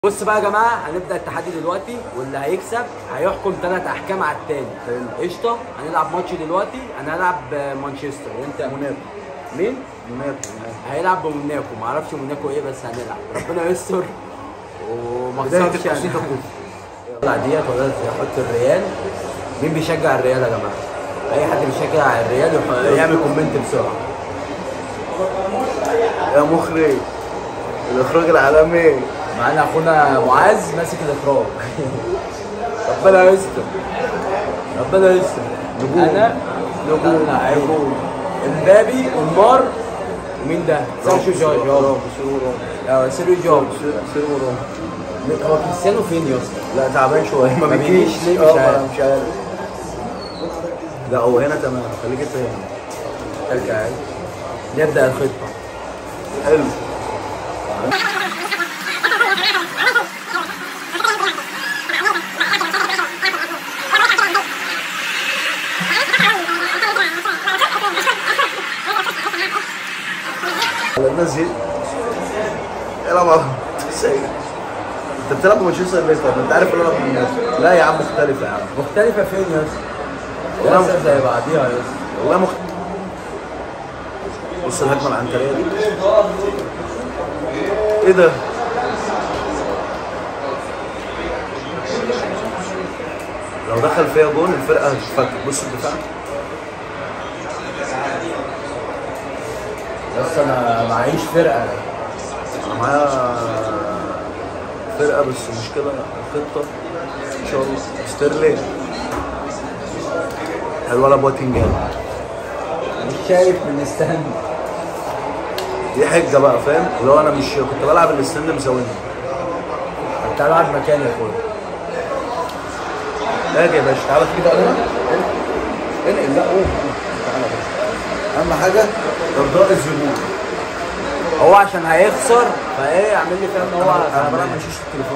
بص بقى يا جماعه، هنبدا التحدي دلوقتي، واللي هيكسب هيحكم 3 احكام على التاني. قشطه. هنلعب ماتش دلوقتي، انا هلعب مانشستر وانت موناكو. مين؟ موناكو. هيلعب بموناكو، معرفش موناكو ايه بس هنلعب، ربنا يستر وما بداية خسرش يعني. القصيدة كوف. يلا ديت ولا يحط الريال. مين بيشجع الريال يا جماعه؟ اي حد بيشجع الريال يعمل كومنت بسرعه. يا مخرج الإخراج العالمي. معانا اخونا معاذ ماسك الاخراج. ربنا يستر، ربنا يستر. انا نجوم امبابي ونمار. ومين ده؟ سيرجيو جاب. سيرجيو جاب. هو كريستيانو فين يا اسطى؟ لا تعبان شوية ما بيجيش ليه؟ مش عارف. لا هو هنا تمام، خليك انت هنا. ترجع نبدا الخطه. حلو. الناس دي العب على انت بتلعب بمانشستر يونايتد، انت عارف ان انا في لا يا عم مختلفة يا عم. مختلفة فين يا اسطى؟ والله زي بعضيها يا اسطى. والله بص الهجمة العنترية دي. ايه ده؟ لو دخل فيها جون الفرقة هتتفك. بص الدفاع. بس انا معيش فرقة. انا معايا فرقة بس المشكلة الخطة ان شاء الله ستيرلينج. الولا بوتنجان مش شايف من الستاند. دي حجة بقى، فاهم؟ اللي هو انا مش كنت بلعب الستاند مساويني. انت العب مكاني يا اخويا. اجي يا باشا، تعالى كده انا انقل. لا قوم تعالى بس. اهم حاجة ارضاء الزبون. هو عشان هيخسر فايه يعمل لي فاهم ان هو انا بلعب ما يشيش التليفون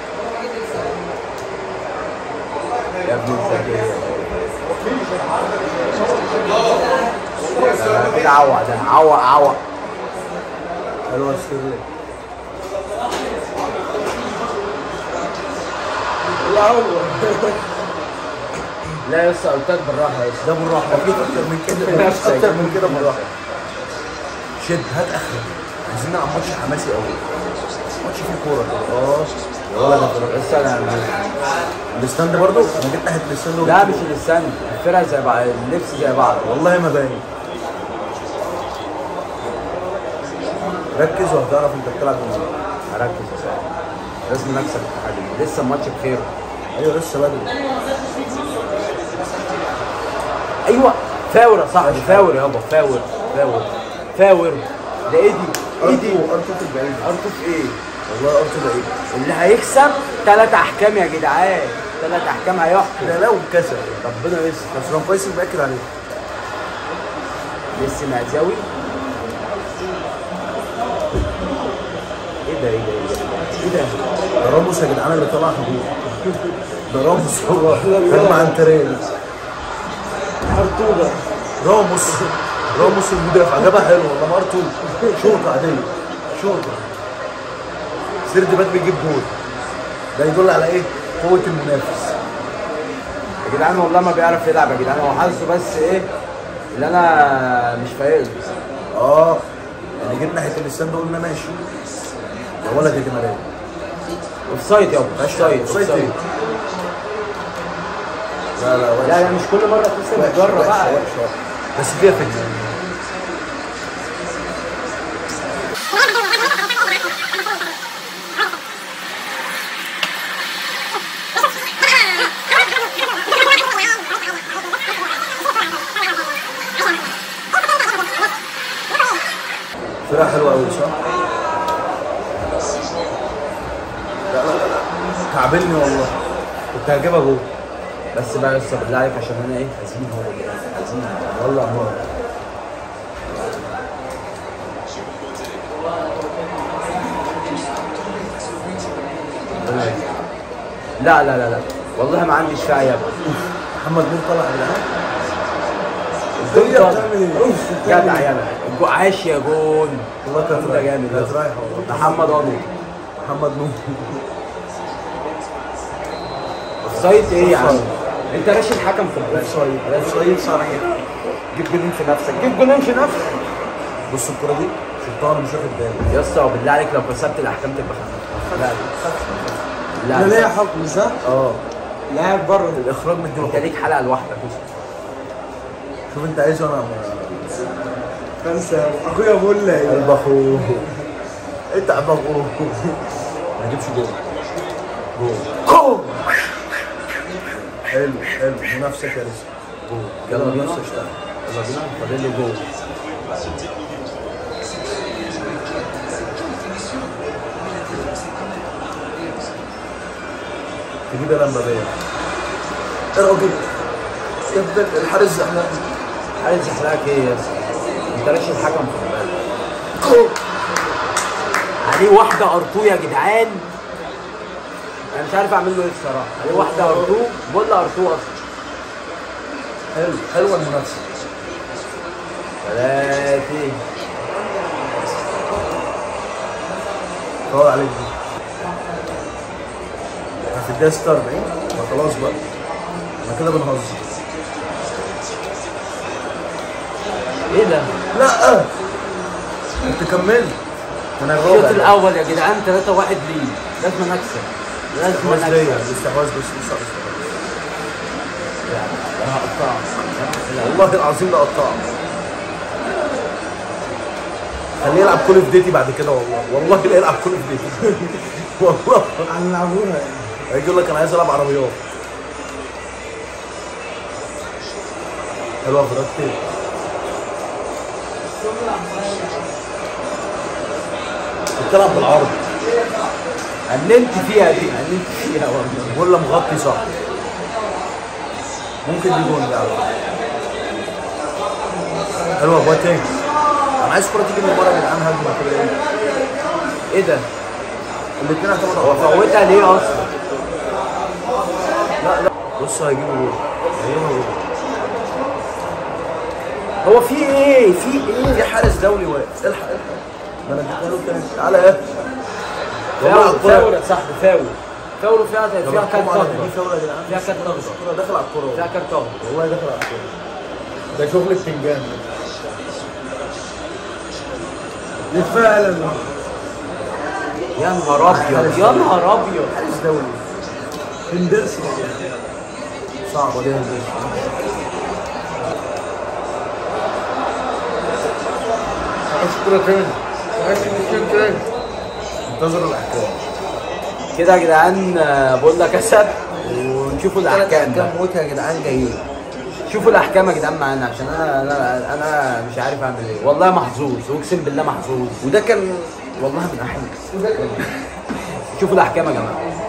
يا ابن الذكية. كده عوق، ده عوق. حلوة ستيرلينج. لا هو لا يا اسطى، قلت لك بالراحه يا اسطى. ده بالراحة، مفيش أكتر من كده، مفيش أكتر من كده بالراحة. شد، هات آخرك. عايزين نلعب ماتش حماسي قوي. ماتش فيه كورة كده. يا ولد بس انا الاستاند برضه؟ أنا جبت ناحية الاستاند. لا مش الاستاند، الفرقه زي بعض، اللبس زي بعض. والله ما باين. ركز وهتعرف أنت بتلعب إزاي. هركز يا صاحبي، لازم نكسب التحدي، لسه الماتش بخير. أيوه لسه بدري. ايوه فاور يا صاحبي، فاور يابا، فاور. ده ايه دي؟ أرتو في البعيد. ارتف ايه؟ والله أرتو بعيد. اللي هيكسب 3 احكام يا جدعان، 3 احكام هيحكم. ده لو كسب ربنا يستر. بس لو كويس بأكد عليه. ميسي معزاوي. ايه ده؟ ده راموس يا جدعان اللي طلع هجوم. ده راموس هو هجمة عنترية. ارتوجا. راموس المدافع جابها حلوه والله. ارتو شوطه عاديه، شوطه سيرد باك بيجيب جول. ده يدل على ايه؟ قوه المنافس يا جدعان والله ما بيعرف يلعب يا جدعان، هو حظه بس ايه اللي انا مش فايق. يعني جيت ناحيه الاستاند قلنا ماشي. يا ولد يا جمالات اوف سايد يابا، اوف سايد. لا مش كل مره تكسب، تجرب بقى. بس فيها فكره. فرقة حلوة أوي صح؟ لا تعبني والله، كنت هجيبها جول. بس بقى لسه بالله عليك عشان انا ايه حزين، هو حزين والله امور. لا والله ما عنديش فيها يا ابني. محمد مين طلع يا جدعان؟ الدنيا بتعمل ايه؟ جدع يلا، عاش يا جون. والله كانت جامد رايحة والله. محمد عضو. محمد نور. اوفسايد ايه يا عم؟ انت راشد حكم في البلد. اوفسايد صريح. جيب جولين في نفسك، جيب جولين في نفسك. بص الكوره دي شفتها انا مش واخد بالي. يا اسطى بالله عليك لو كسبت الاحكام تبقى خفيف. لا انا ليا حكم صح؟ اه لاعب بره. الاخراج مدي انت ليك حلقه لوحدك. شوف انت عايز وانا خمسه اخويا بقول لك قلب اخوه. انت قلب اخوه. ما يجيبش جول. جول. حلو حلو منافسه كارثه. جول. يلا بينا. منافسه اشتغل. يلا بينا. فاضل لي جول. تجيب يا لمبابيه. يا راجل يا ابن الحارس زحلقني. عايز احرقك ايه يا اسطى؟ انت راشد حكم في البلد. عليه واحده ارتو يا جدعان. انا مش عارف اعمل له ايه الصراحه. عليه واحده ارتو، بقول ارتو اصلا. حلو حلوه المنافسه. 3 طول عليك دي. احنا في الدقيقه 46 فخلاص بقى. احنا كده بنهزر. ايه ده؟ لا انت كملت. انا الشوط الرابع. الاول يا جدعان 3-1 ليه. لازم نكسب. لازم استحواذ ليا نكسب. الاستحواذ بس انا هقطعك. والله العظيم لا اقطعك. خليه يلعب كول اوف ديتي بعد كده والله لا يلعب كول اوف ديتي. والله هنلعبوها يعني. هيجي يقول لك انا عايز العب عربيات. حلوه فرقتي. بتلعب بالعرض. هنمت فيها دي، هنمت فيها والله. بقول مغطي صح. ممكن دي جول يعني. حلوه بواتينج. انا عايز كوره تيجي من بره يا جدعان هجمه كده. ايه ده؟ الاثنين اعتمدوا هو على فوتها ليه اصلا؟ لا بص هيجيبوا جول. هيجيبوا جول. هو في ايه؟ في ايه؟ في حارس دولي واقف. الحق ده انا اديتها له تاني. تعالى ايه؟ فاول فاول يا صاحبي فاول. فاول فيها كارت اخضر. دي فاوله يا جدعان. فيها كارت اخضر. الكوره داخل على الكوره. فيها كارت اخضر. والله داخل على الكوره. ده شغل الفنجان. نتفائل. يا نهار ابيض، يا نهار ابيض. حارس دولي. هندرسون. صعبه دي يا هندسه. عايز كوره تاني. عايز كوره تاني. انتظروا الاحكام. كده يا جدعان بقول لك اسد ونشوفوا الاحكام بقى. موت يا جدعان جايين. شوفوا الاحكام يا جدعان معانا عشان انا مش عارف اعمل ايه. والله محظوظ، اقسم بالله محظوظ. وده كان والله من احلى. شوفوا الاحكام يا جماعه.